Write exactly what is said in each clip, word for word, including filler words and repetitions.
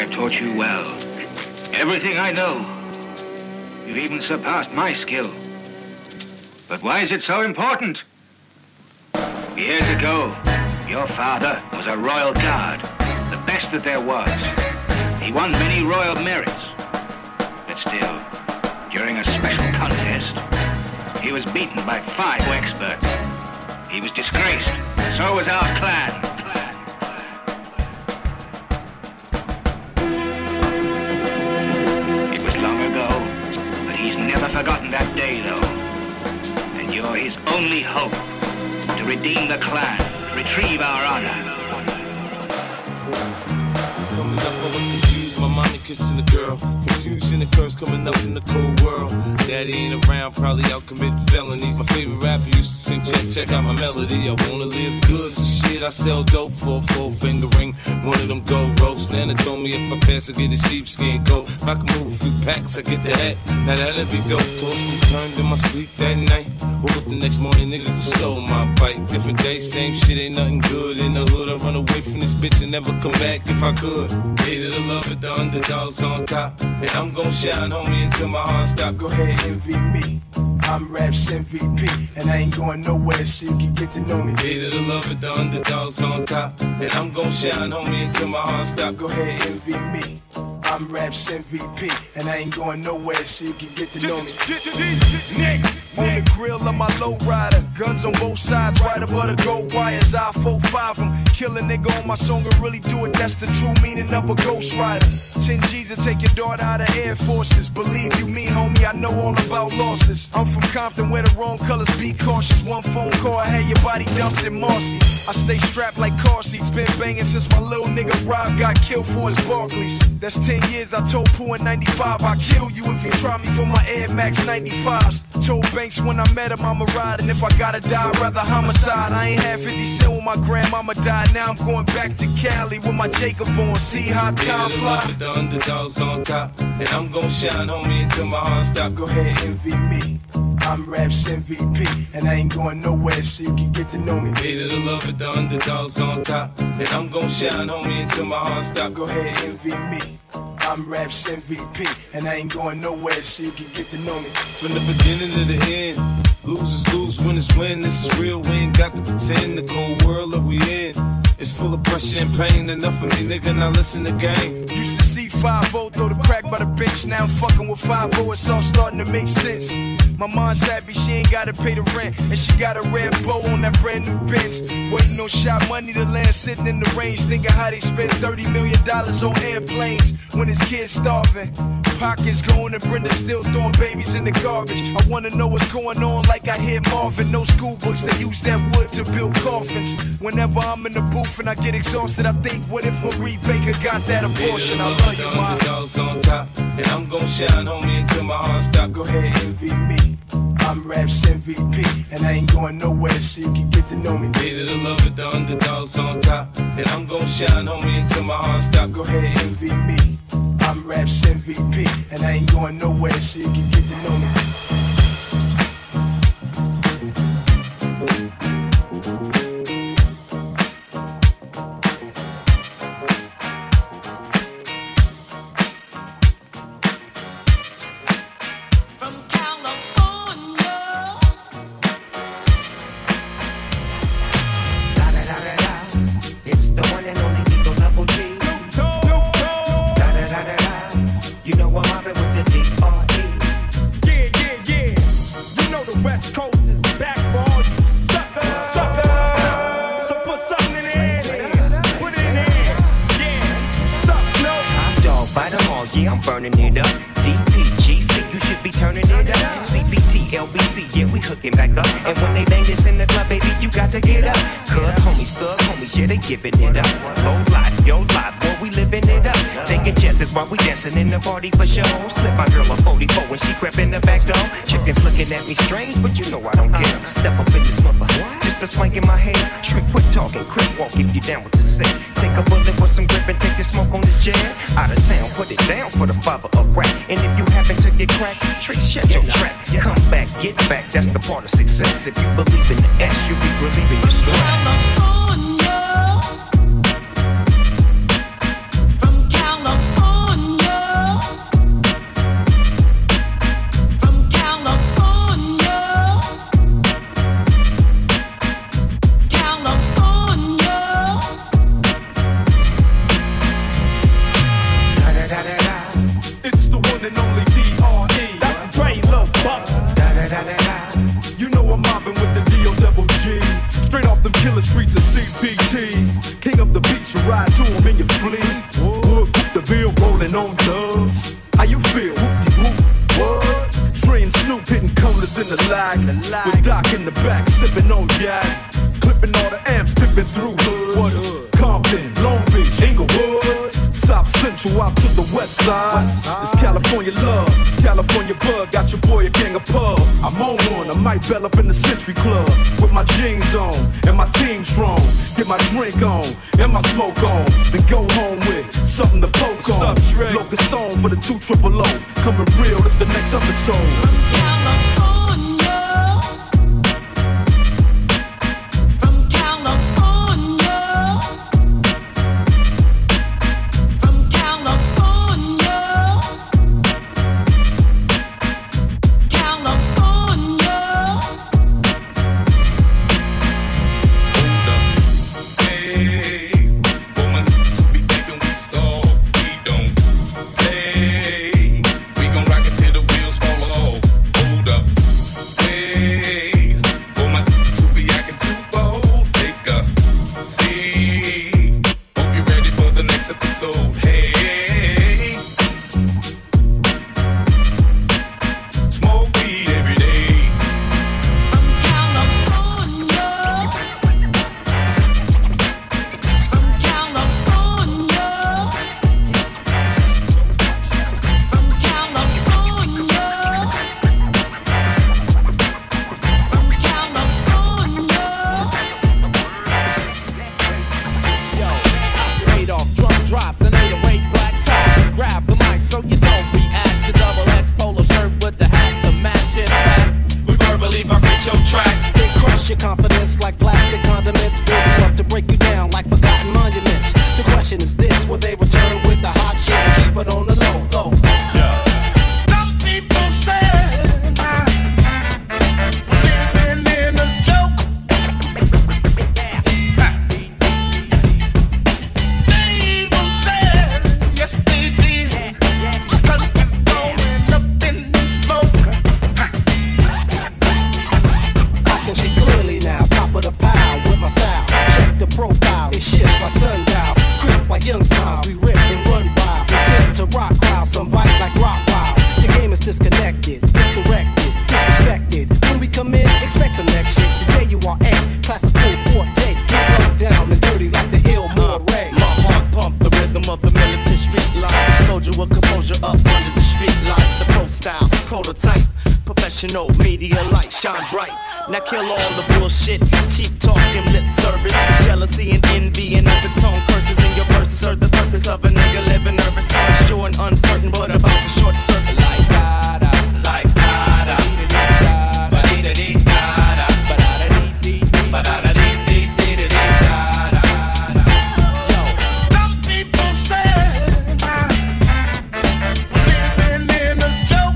I've taught you well. Everything I know. You've even surpassed my skill. But why is it so important? Years ago, your father was a royal guard, the best that there was. He won many royal merits. But still, during a special contest, he was beaten by five experts. He was disgraced. So was our clan. It was long ago, but he's never forgotten that day, though. And you're his only hope to redeem the clan, retrieve our honor. Coming up, I was confused, my mommy kissing a girl. Confusion and curse coming up in the cold world. Daddy ain't around, probably out committing felonies. My favorite rapper used to sing, check, check out my melody. I wanna live good, so shit, I sell dope for a four finger ring. One of them gold ropes. Nana told me if I pass, I get a sheepskin coat. If I can move a few packs, I get the hat. Now that'd be dope. Tossed and turned in my sleep that night. Woke up the next morning, niggas have stole my bike. Different day, same shit, ain't nothing good. In the hood, I run away from this bitch and never come back if I could. Hated to love it, the underdogs on top. And I'm gon' shine, homie, until my heart stop. Go ahead, envy me. I'm Raps M V P, and I ain't going nowhere so you can get to know me. Hated to love it, the underdogs on top. And I'm gon' shine, homie, until my heart stop. Go ahead, envy me. I'm Raps M V P, and I ain't going nowhere so you can get to know me. Nick, on the grill of my lowrider, guns on both sides, right above the gold wires. I four five them, kill a nigga on my song and really do it. That's the true meaning of a ghost rider. Ten G's to take your daughter out of Air Forces. Believe you me, homie, I know all about losses. I'm from Compton where the wrong colors, be cautious. One phone call, I had your body dumped in Marcy. I stay strapped like car seats, been banging since my little nigga Rob got killed for his Barclays. That's ten years, I told Pooh in ninety-five, I'll kill you if you try me for my Air Max ninety-fives. Told Banks when I met him, I'ma ride, and if I gotta die, I'd rather homicide. I ain't had fifty cent when my grandmama died, now I'm going back to Cali with my Jacob on, see how time fly. The underdogs on top, and I'm gon' shine, homie, until my heart stop. Go ahead, envy me. I'm Raps M V P, and I ain't going nowhere so you can get to know me. Hated to love it, the underdogs on top, and I'm gon' shine, homie, until my heart stop. Go ahead, envy me. I'm Raps M V P, and I ain't going nowhere so you can get to know me. From the beginning to the end, losers lose, winners win. This is real, we ain't got to pretend. The cold world that we in is full of pressure and pain. Enough of me, nigga, now listen to game. Used to see five oh, throw the crack by the bench. Now I'm fucking with five oh, it's all starting to make sense. My mom's happy, she ain't gotta pay the rent, and she got a red bow on that brand new Benz. Waiting on shot money to land, sitting in the range, thinking how they spent thirty million dollars on airplanes when his kids starving. Pockets going and Brenda still throwing babies in the garbage. I wanna know what's going on like I hear Marvin. No school books, they use that wood to build coffins. Whenever I'm in the booth and I get exhausted, I think, what if Marie Baker got that abortion? I love you, ma. Underdogs on top, and I'm gon' shine, homie, until my heart stop. Go ahead, envy me. I'm Raps M V P, and I ain't going nowhere so you can get to know me. Hated to love it, the underdogs on top, and I'm gon' shine, homie, until my heart stop. Go ahead, envy me. I'm Raps M V P, and I ain't going nowhere so you can get to know me. Burning it up, D P G C, you should be turning it up. C B T, L B C, yeah, we hooking back up. And when they bang this in the club, baby, you got to get up. Cause homies, thug homies, yeah, they giving it up. Low life, yo life, boy, we living it up. Taking chances while we dancing in the party for show. Slip my girl a forty-four when she crept in the back door. Chickens looking at me strange, but you know I don't care. Step up in this mother, just a swing in my hair. Trick, quit talking, crip walk if you down with the set. Take a bullet with some grip and take the smoke on this jet. Out of town, put it down for the father of rap. And if you happen to get cracked, trick, shut your trap. Come back, get back, that's the part of success. If you believe in the S, you'll be relieving your stress. From California. How you feel? Whoop-de-whoop, what? Dre and Snoop hitting corners in the lag. With Doc in the back, sipping on yak. Clipping all the amps, tipping through hoods. What hood? Compton, Long Beach, Inglewood. South Central out to the west side. It's California love, it's California bug. Got your boy a gang of pub. I'm on one, I might bell up in the Century Club. With my jeans on, and my team strong. Get my drink on, and my smoke on. Then go home with something to poke on. Locus song for the two triple O. Coming real, it's the next episode. Media light shine bright. Now kill all the bullshit, cheap talking, lip service, jealousy and envy and undertone curses in your verses. Serve the purpose of a nigga living nervous, unsure and uncertain, but about the short circuit. Like da da, like da da, ba dee da dee da da, ba da da dee dee, ba da da dee dee dee dee da da. Yo, some people say I'm living in a joke.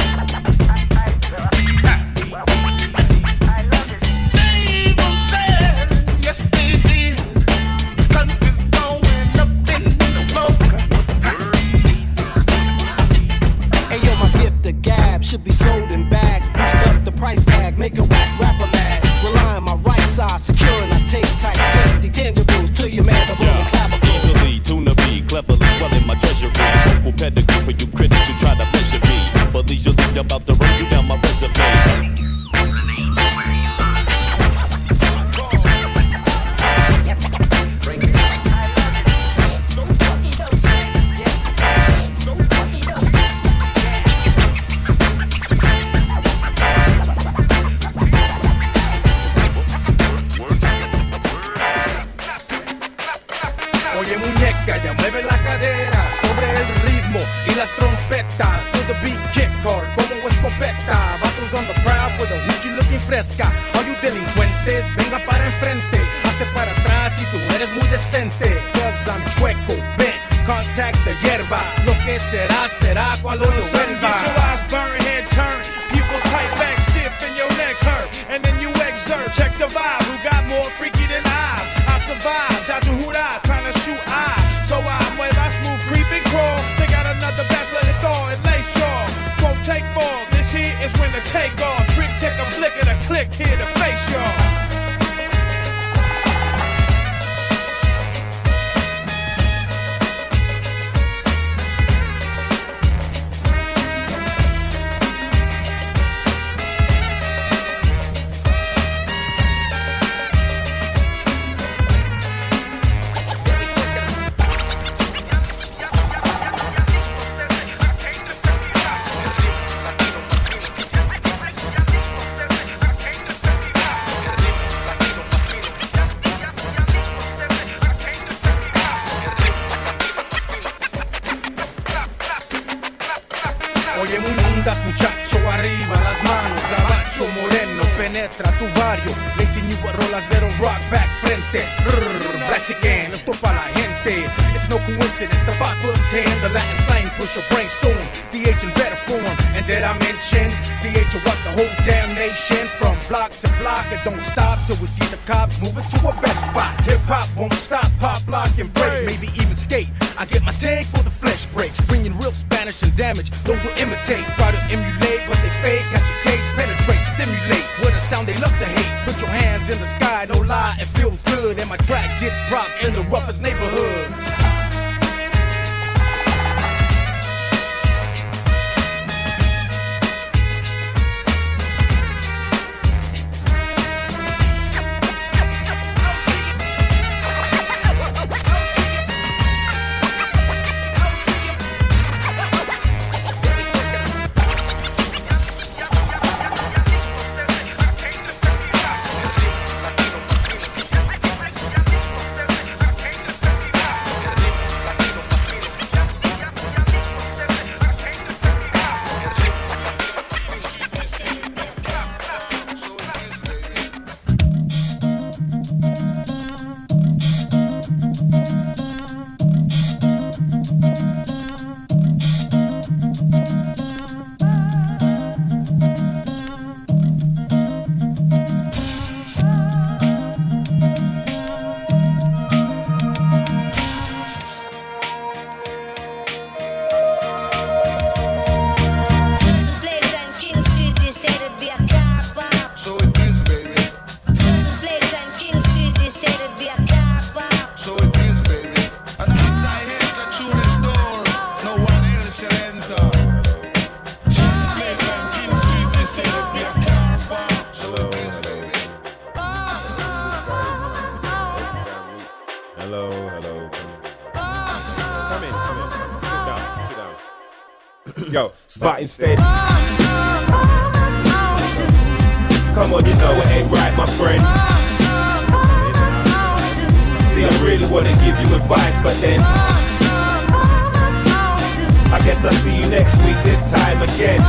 Should be sold in bags, boost up the price tag, make a rap rapper mad. Rely on my right side, securing I take tight, tasty tangibles to your mandible yeah. and clavicle. Easily, tuna be cleverly swelling my treasury. Vocal pedigree for you critics who try to measure me, but leisurely about to run you down my resume. All you delincuentes, venga para enfrente. Hazte para atrás si tú eres muy decente. Cause I'm chueco, bent, contact the hierba. Lo que será, será cuando yo vuelva. Get your eyes burn, head turn. Pupils tight back, stiff and your neck hurt. And then you exert, check the vibe. Who got more freaky than I? I survived, out to Hura, trying to shoot I. So I mueva, smooth, creep and crawl. They got another batch, let it thaw and lay shaw. Won't take fall, this here is when the take off. Trick, take a flick of the click here to face y'all. Oye, muy lindas, muchacho, arriba las manos. Gabacho moreno penetra tu barrio. Le insinúa rolas de rock back frente. Rrr, Blaxican, esto pa' la gente. It's no coincidence, the five foot ten, the Latin slang push a brainstorm. D H in better form, and did I mention D H will rock the whole damn nation from block to block. It don't stop till we see the cops moving to a better spot. Hip hop won't stop, pop, lock, and break, maybe even skate. I get my take for the flesh breaks, bringing real Spanish and damage. Those who imitate try to emulate, but they fake. Catch your case, penetrate, stimulate. With a sound they love to hate. Put your hands in the sky, no lie, it feels good, and my track gets props in the roughest neighborhoods. Yo, but instead, come on, you know it ain't right, my friend. See, I really wanna give you advice, but then I guess I'll see you next week this time again.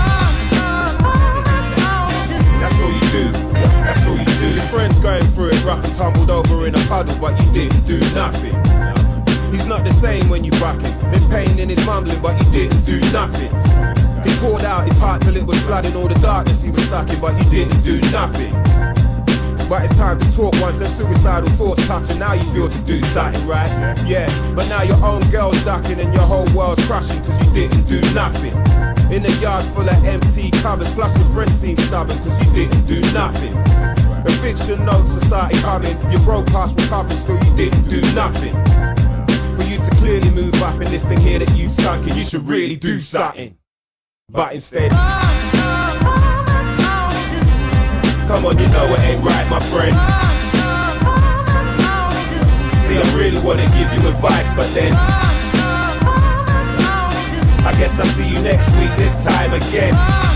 That's all you do, that's all you do. Your friend's going through it rough and tumbled over in a puddle, but you didn't do nothing. He's not the same when you buck him. There's pain in his mumbling, but he didn't do nothing. He poured out his heart till it was flooding all the darkness he was stuck in, but he didn't do nothing. But it's time to talk once them suicidal thoughts touch, and now you feel to do something, right? Yeah, but now your own girl's ducking and your whole world's crushing cause you didn't do nothing. In a yard full of empty cupboards, plus your friends seem stubborn cause you didn't do nothing. Eviction notes are started coming, you broke past recovery, still you didn't do nothing. For you to clearly move up in this thing here that you sunk in, you should really do something. But instead, come on, you know it ain't right, my friend. See, I really wanna give you advice, but then I guess I'll see you next week this time again.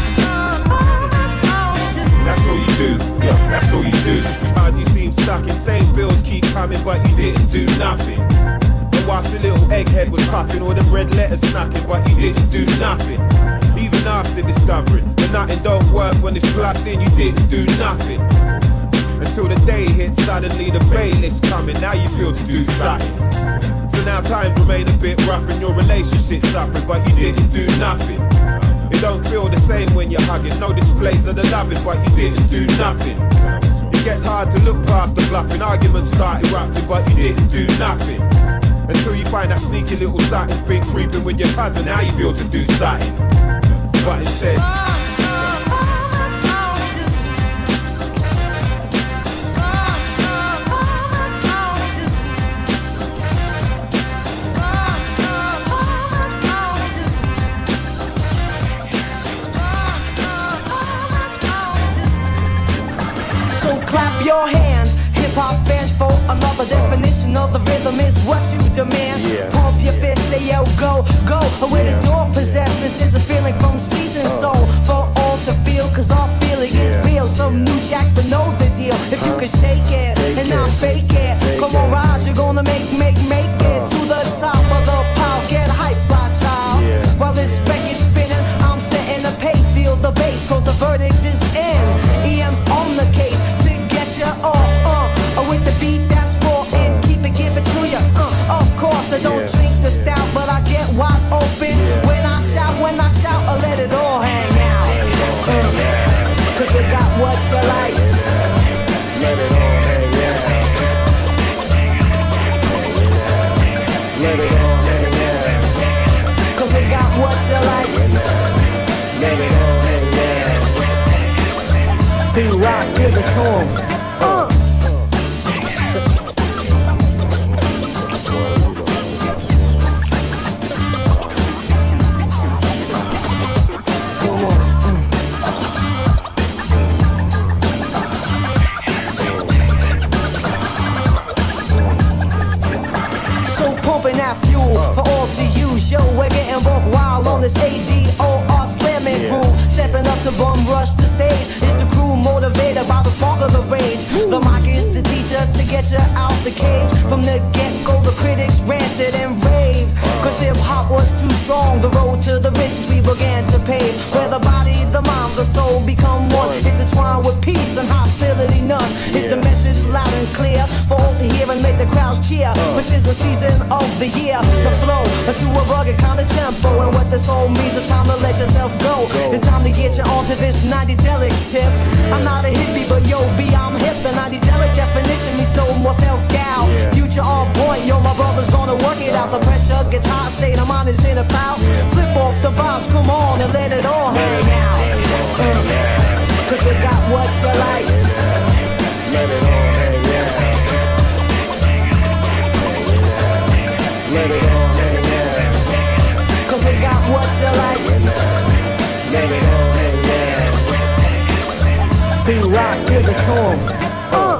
That's all you do, yeah, that's all you do. And you seem stuck in same bills keep coming, but you didn't do nothing. And whilst your little egghead was puffing, all the red letters snacking, but you didn't do nothing. Even after discovering that nothing don't work when it's plugged in, you didn't do nothing. Until the day hits, suddenly the bailiff's coming, now you feel to do something. So now times remain a bit rough and your relationship's suffering, but you didn't do nothing. It don't feel the same when you're hugging, no displays of the loving, but you didn't do nothing. It gets hard to look past the bluffing, arguments start erupting, but you didn't do nothing. Until you find that sneaky little something's been creeping with your cousin, now you feel to do something. But instead, so clap your hands, hip-hop fans, for another definition of the rhythm is what you demand. Yeah. Pump your fist, say yo, go, go. Where the door possesses is a feeling from seasoned soul. For all to feel, cause our feeling is real. Some new jacks, but know the deal. If you can shake it and not fake it, come on, rise, you're gonna make, make, make it to the top of the pile. Get hype, fly child. While this record's spinning, I'm sitting it to 'em. Uh. Pumping that fuel for all to use. Yo, we're getting buck wild on this A D O R slamming crew. Stepping up to bum rush the stage. It's the crew motivated by the spark of the rage. The mic is the teacher to get you out the cage. From the get-go, the critics ranted and raved. Cause hip-hop was too strong. The road to the riches we began to pave. Where the body, the mind, the soul become one. Intertwined with peace and hostility none. It's the message loud and clear for all to hear and make the crowds cheer. Which is the season of the year to flow into a rugged kind of tempo. And what this all means, it's time to let yourself go. It's time to get you onto this ninety-delic tip. I'm not a hippie, but yo, B, I'm hip. The ninety-delic definition means no more self-doubt. Future on point, yo, my brother's gonna work it out. The pressure gets hot, state of mind is in a pout. Flip off the vibes, come on and let it all hang out. Uh, Cause we got what you like. Let it all hang out. Let it all hang out. Cause we got what you like. Let it all hang out. B-Rock, give it to 'em. Uh.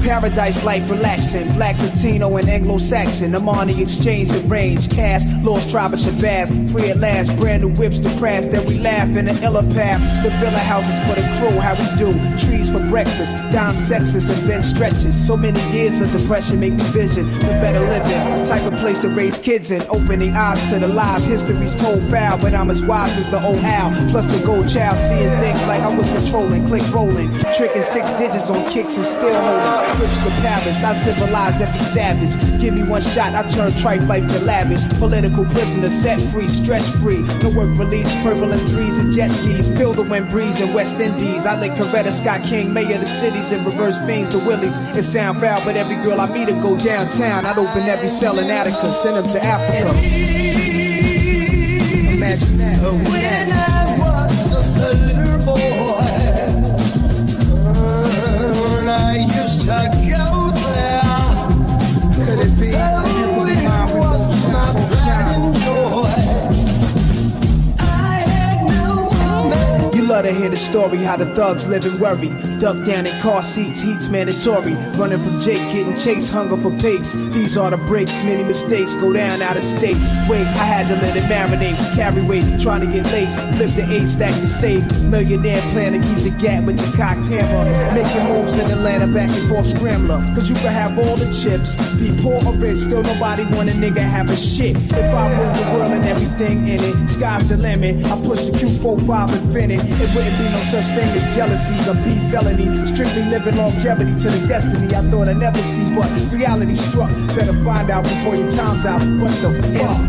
Paradise life relaxing, black, Latino, and Anglo-Saxon. I'm on the exchange, the range, cash, lost tribe of Shabazz, free at last, brand new whips to crash, then we laugh in the illa path. The villa houses for the crew, how we do, trees for breakfast, dime sexes and bench stretches. So many years of depression make me vision the better living, the type of place to raise kids in, opening eyes to the lies, history's told foul, but I'm as wise as the old owl, plus the gold child, seeing things like I was controlling, click rolling, tricking six digits on kicks and still holding, trips to Paris, I civilize every savage, give me one shot, I turn tripe life to lavish, political prisoner, set free, stress free, no work release, purple and threes and jet skis, feel the wind breeze in West Indies, I lick Coretta Scott King, mayor of the cities, and reverse fiends to Willies, it sound foul, but every girl I meet to go downtown, I'd open every cell in Attica, send them to Africa. Imagine that. When I was just a little boy, and I used to go there. Could it be? Oh, it was my pride and joy. I had no woman. You love to hear the story, how the thugs live and worry. Duck down in car seats, heat's mandatory. Running from Jake, getting chased, hunger for papes. These are the breaks, many mistakes go down out of state. Wait, I had to let it marinate. Carry weight, trying to get laced. Flip the eight, stack the safe. Millionaire plan to keep the gap with the cocktail. Making moves in Atlanta, back and forth scrambler. Cause you can have all the chips, be poor or rich, still nobody want a nigga have a shit. If I rule the world and everything in it, sky's the limit. I push the Q forty-five infinite. It wouldn't be no such thing as jealousies or beef felony. Strictly living longevity to the destiny I thought I'd never see, but reality struck. Better find out before your time's out. What the fuck?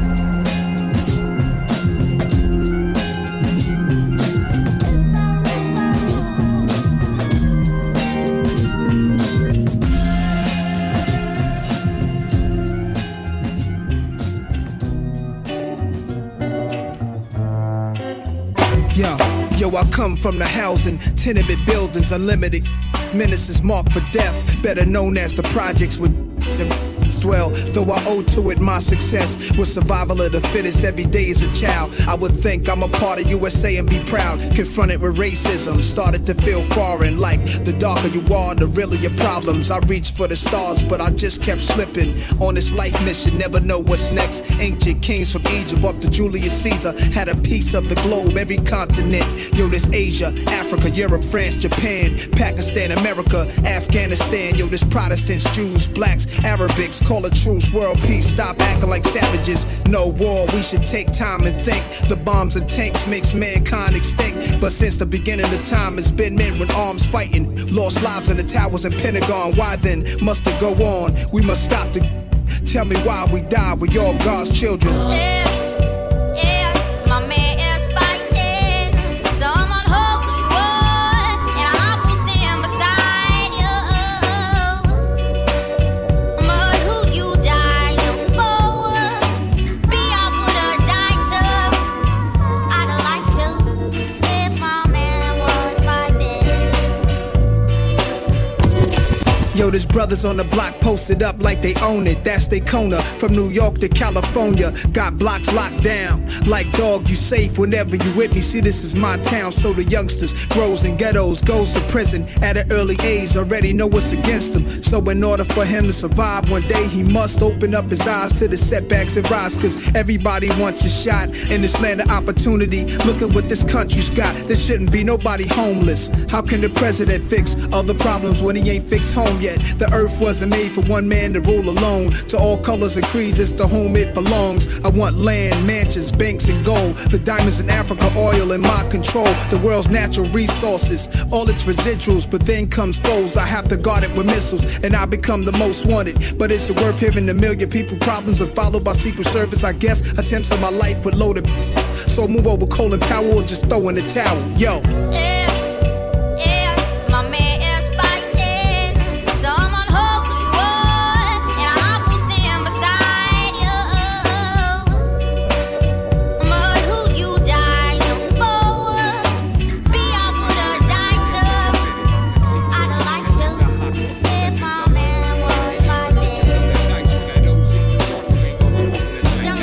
Yo, yo, I come from the housing, tenement buildings, unlimited menaces marked for death, better known as the projects with the dwell. Though I owe to it my success with survival of the fittest every day as a child. I would think I'm a part of U S A and be proud. Confronted with racism, started to feel foreign. Like the darker you are, the realer your problems. I reached for the stars, but I just kept slipping on this life mission. Never know what's next. Ancient kings from Egypt up to Julius Caesar had a piece of the globe, every continent. Yo, this Asia, Africa, Europe, France, Japan, Pakistan, America, Afghanistan. Yo, this Protestants, Jews, blacks, Arabics. Call a truce, world peace, stop acting like savages. No war, we should take time and think. The bombs and tanks makes mankind extinct. But since the beginning of time, it's been men with arms fighting. Lost lives in the towers and Pentagon. Why then must it go on? We must stop the... Tell me why we die, we all God's children. Yeah, yeah, my man is fighting some unholy war, and I will stand beside you. But who you dying for? Be I would have died to. I'd like to if my man was fighting. Yo, there's brothers on the block posted up like they own it. That's they corner. From New York to California, got blocks locked down. Like dog, you safe whenever you with me. See, this is my town, so the youngsters grows in ghettos, goes to prison at an early age. Already know what's against him. So in order for him to survive one day, he must open up his eyes to the setbacks and rise. Cause everybody wants a shot in this land of opportunity. Look at what this country's got. There shouldn't be nobody homeless. How can the president fix all the problems when he ain't fixed home yet? The earth wasn't made for one man to rule alone. To all colors and creeds, it's to whom it belongs. I want land, mansions, banks, and gold. The diamonds in Africa, oil in my control. The world's natural resources, all its residuals. But then comes foes, I have to guard it with missiles. And I become the most wanted. But is it worth hearing a million people problems and followed by Secret Service? I guess attempts on my life with loaded. So move over Colin Powell or just throw in the towel. Yo. Yeah, yeah, my man.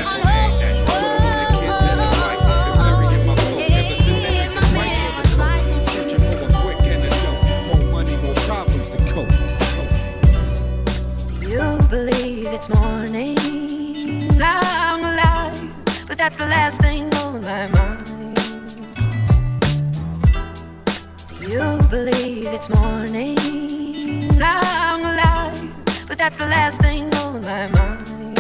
Fight. last thing on my mind. You believe it's morning, I'm alive, but that's the last thing on my mind.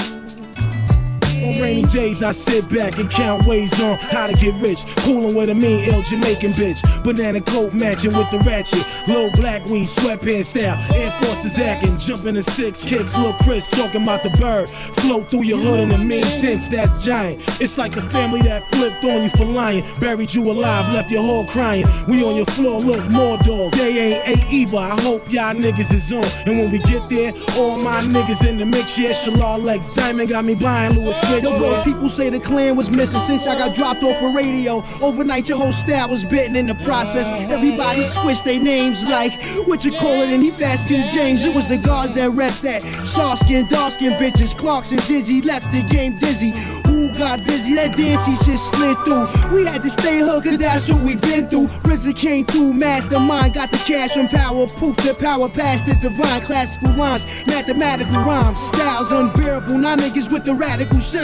On rainy days, I sit back and count ways on how to get rich. Coolin' with a mean, ill Jamaican bitch. Banana coat matching with the ratchet. Low black weed, sweatpants style. Air Forces acting, jumping in six kicks. Lil' Chris talking about the bird. Float through your hood in a mean sense, that's giant. It's like the family that flipped on you for lying. Buried you alive, left your whole crying. We on your floor, look, more dogs. They ain't A either, I hope y'all niggas is on. And when we get there, all my niggas in the mix, yeah, Shalal Legs. Diamond got me buying Louis Yo, those people say the clan was missing since I got dropped off a radio. Overnight, your whole style was bitten in the process. Everybody switched their names like, what you call it, and he Fast King James. It was the guards that repped that. Soft skin, dark skin bitches, Clarks and Dizzy left the game dizzy. Who got busy? That dancey shit slid through. We had to stay hooked, cause that's what we been through. R Z A came through, mastermind, got the cash from power. Poop the power past this divine. Classical rhymes, mathematical rhymes. Styles unbearable, now niggas with the radical shine.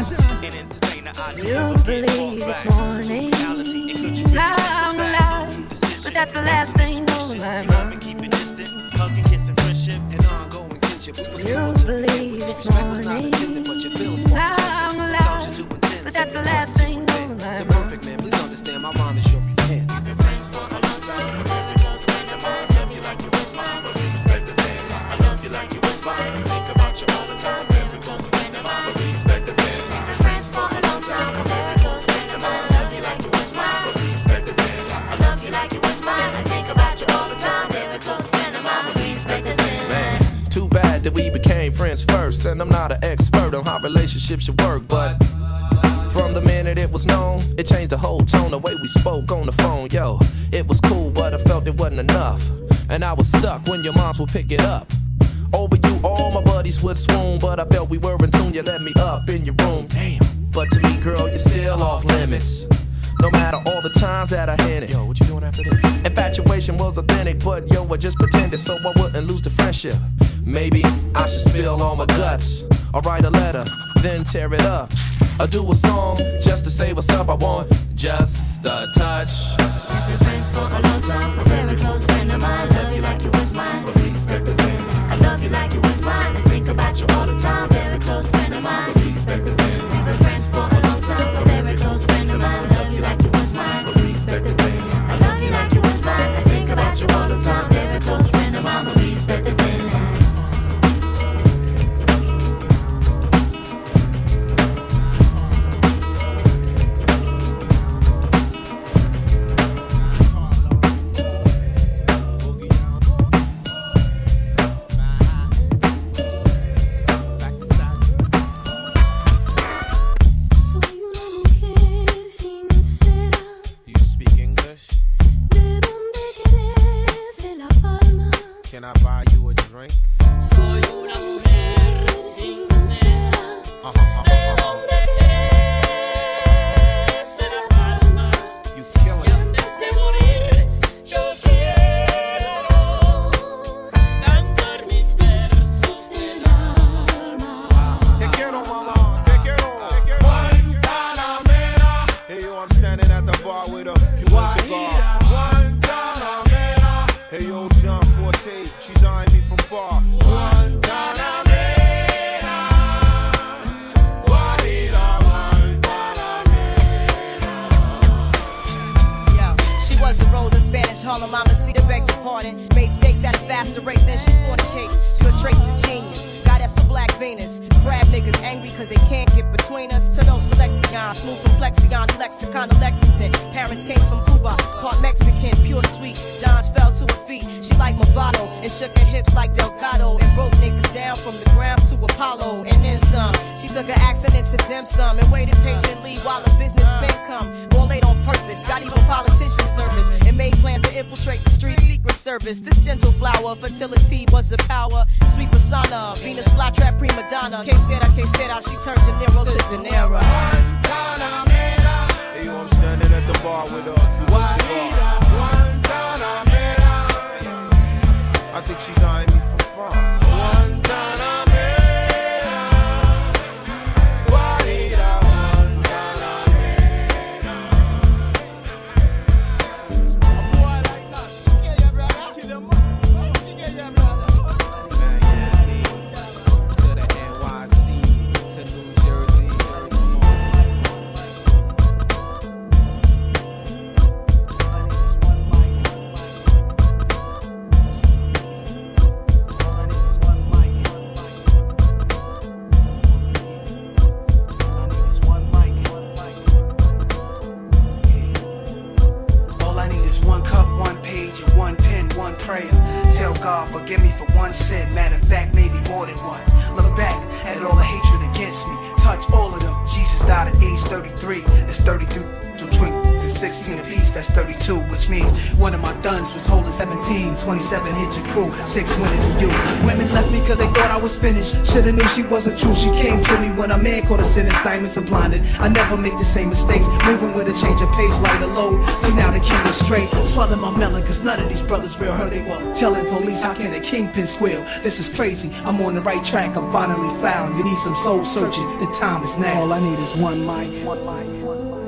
You believe it's morning, I'm alive, but that's the last thing on my mind. You believe it's morning, I'm alive, but that's the last thing on my mind. Perfect man, please understand my mind is your repent. We've been friends for a long time, a very close friend of mine. Love you like you was mine, but respect the family. I love you like you was mine, I think about you all the time. Very close friend of mine, but respect the family. We've been friends for a long time, a very close friend of mine. Love you like you was mine, but respect the family. I love you like you was mine, I think about you all the time. Very close friend of mine, but respect the family. Man, too bad that we became friends first, and I'm not an expert on how relationships should work, but from the minute it was known, it changed the whole tone, the way we spoke on the phone. Yo, it was cool, but I felt it wasn't enough, and I was stuck when your moms would pick it up. Over you, all my buddies would swoon, but I felt we were in tune. You let me up in your room, damn. But to me, girl, you're still off limits. No matter all the times that I hit it. Yo, what you doing after this? Infatuation was authentic, but yo, I just pretended so I wouldn't lose the friendship. Maybe I should spill all my guts, or write a letter, then tear it up. Or do a song just to say what's up. I want just a touch. We've been friends for a long time, a very close friend of mine. Love you like you was mine, but respect the family. I love you like you was mine, I think about you all the time. Very close friend of mine, but respect the family. We've been friends for a long time, a very close friend of mine. Love you like you was mine, but respect the family. I love you like you was mine, I think about you all the time. Very close friend of mine, but respect the family. Can I buy you a drink? Soy una mujer sincera. Uh-huh, uh-huh, uh-huh. ¿Dónde quieres en La Palma? You killing it. Y antes de morir, yo quiero cantar mis versos del alma. Te quiero, mama. Te quiero. Te quiero. Guantanamera. Hey, yo, I'm standing at the bar with a Cuban cigar. Guantanamera. Hey, yo, John Forte, she's eyeing me from far. Guantanamera, Guajira, Guantanamera. Yo, she wasn't Rose in Spanish Harlem, Mama see the beg your pardon. Made steaks at a faster rate than she fornicates. Good traits of genius, goddess of Black Venus. Crab niggas angry cause they can't get between us. To those lexicons, smooth complexion, lexicon of Lexington. Parents came from Cuba, part Mexican, pure sweet. Dons fell to her feet, she like Movado, and shook her hips like Delgado, and broke niggas down from the ground to Apollo, and then some. She took her accident to dim sum, and waited patiently while the businessmen come. Born late on purpose, got even politicians nervous, and made plans to infiltrate the street secret service. This gentle flower, fertility was a power. Sweet persona, Venus flytrap prima donna. Que sera, que sera, she turned De Niro to De Niro. Hey, yo, I'm standing at the bar with a Cuban cigar. I think she's eyeing me from far. Guantanamera, Guajira, Guantanamera. prayer. Tell God, forgive me for one sin. Matter of fact, maybe more than one. Look back at all the hatred against me. Touch all of them. Jesus died at age thirty-three. That's thirty-two between sixteen apiece, that's thirty-two, which means one of my duns was holding seventeen, twenty-seven hit your crew, six went into you. Women left me cause they thought I was finished. Shoulda knew she wasn't true. She came to me when a man caught us in his diamonds and blinded. I never make the same mistakes, moving with a change of pace, lighter load. See now the king is straight, swelling my melon cause none of these brothers real. Heard they were telling police how can a kingpin squeal. This is crazy, I'm on the right track, I'm finally found. You need some soul searching, the time is now. All I need is one mic. One mic.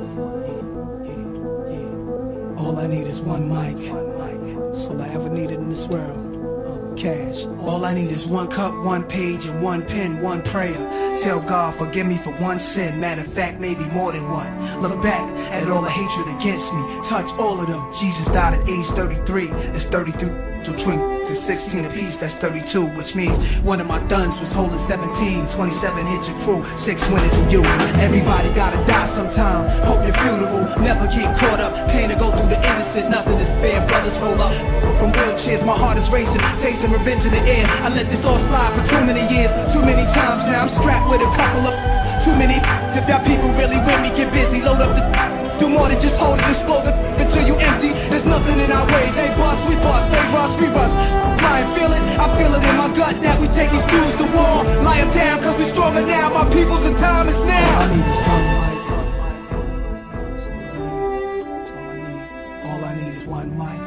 All I need is one mic. That's all I ever needed in this world. Cash. All I need is one cup, one page, and one pen, one prayer. Tell God, forgive me for one sin. Matter of fact, maybe more than one. Look back at all the hatred against me. Touch all of them. Jesus died at age thirty-three. That's thirty-three between sixteen apiece, that's thirty-two, which means one of my duns was holding seventeen, twenty-seven hit your crew, six went into you. Everybody gotta die sometime, hope your funeral never get caught up. Pain to go through the innocent, nothing is fair, brothers roll up from wheelchairs, my heart is racing, tasting revenge in the air. I let this all slide for too many years, too many times now. I'm strapped with a couple of too many. If y'all people really with me, get busy, load up the do more than just hold it, explode it until you empty. There's nothing in our way. They bust, we bust, they rust, we rust. I feel it, I feel it in my gut that we take these dudes to war. Lie them down, cause we stronger now. My people's and time is now. All I need is one mic. All I need is one mic.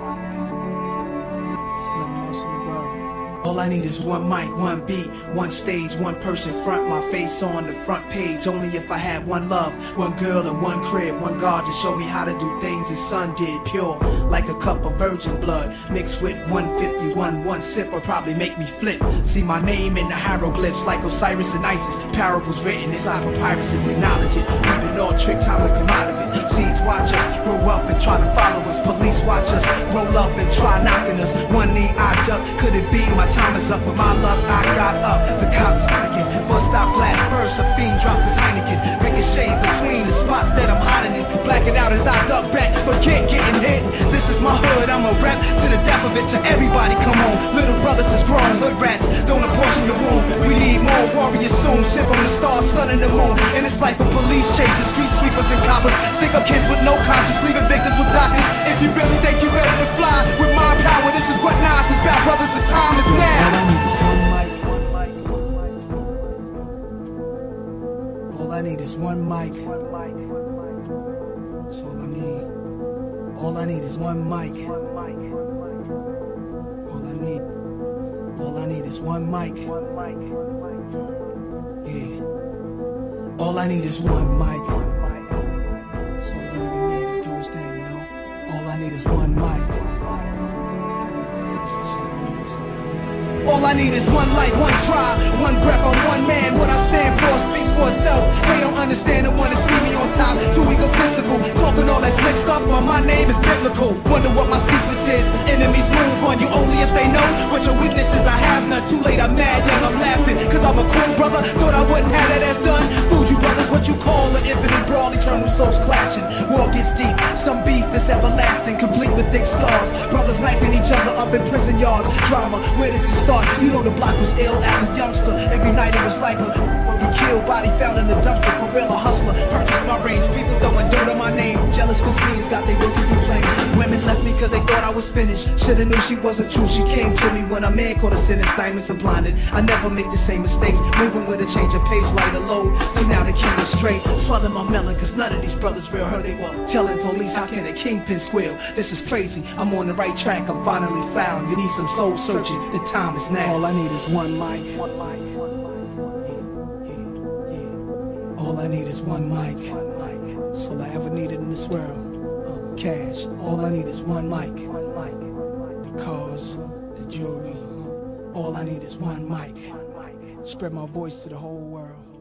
All I need is one mic, one beat, one stage, one person front, my face on the front page. Only if I had one love, one girl and one crib, one God to show me how to do things his son did. Pure, like a cup of virgin blood, mixed with one fifty-one, one sip will probably make me flip. See my name in the hieroglyphs like Osiris and Isis. Parables written inside papyruses, acknowledge it. We've been all tricked, time to come out of it. Seeds watch us, grow up and try to follow us. Police watch us, roll up and try knocking us. One knee I duck, could it be my time is up? With my luck, I got up. The cop again, bust stop blast, burst. A fiend drops his Heineken. Ricochet between the spots that I'm hiding in. Black it out as I duck back, forget getting hit. This is my hood, I'm a rap to the death of it. To everybody, come on. Little brothers is grown, hood rats. Don't apportion your wound. We need more warriors soon. Ship from the stars, sun and the moon. In this life of police chases, street sweepers and coppers. Stick up kids with no conscience, leaving victims with doctors. If you really think you're ready to fly with my power, this is what Nas is about, brothers. The time is now. All I need is one mic. That's all I need. All I need is one mic. All I need. All I need is one mic. Yeah. All I need is one mic. That's all I nigga need to do his thing, you know. All I need is one mic. All I need is one life, one try, one breath, I'm one man. What I stand for speaks for itself. They don't understand and wanna see me on top. Too egotistical, talking all that slick stuff, but my name is biblical. Wonder what my secrets is. Enemies move on you only if they know what your weaknesses. I have none. Too late, I'm mad, young, I'm laughing, cause I'm a cool brother. Thought I wouldn't have that as done. Fooled you brothers, what you call an infinite brawl, eternal souls clashing. War gets deep, some beef is everlasting, complete with thick scars. Brothers knifing each other up in prison yards. Drama, where does it start? You know the block was ill as a youngster. Every night it was like a when we killed, body found in the dumpster. For real, a hustler, purchased my range. People throwing dirt on my name. Jealous cause fiends got they working complaint. Women left me cause they thought I was finished. Shoulda knew she wasn't true. She came to me when a man caught us in his diamonds and blinded. I never make the same mistakes. Moving with a change of pace, lighter load. See now the king is straight. Swelling my melon cause none of these brothers real. Heard they were telling police how can a kingpin squeal. This is crazy, I'm on the right track, I'm finally found. You need some soul searching, the time is now. All I need is one mic. One mic. Yeah, yeah, yeah. All I need is one mic. That's all I ever needed in this world. Cash. All I need is one mic. The cars, the jewelry. All I need is one mic. Spread my voice to the whole world.